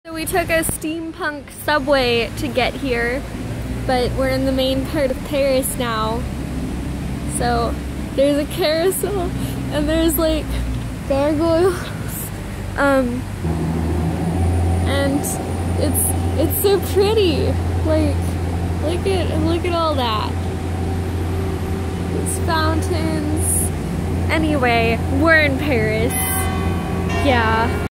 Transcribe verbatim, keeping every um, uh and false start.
So we took a steampunk subway to get here, but we're in the main part of Paris now. So there's a carousel and there's like gargoyles, um, and it's it's so pretty. Like, look at look at all that. These fountains. Anyway, we're in Paris. Yeah.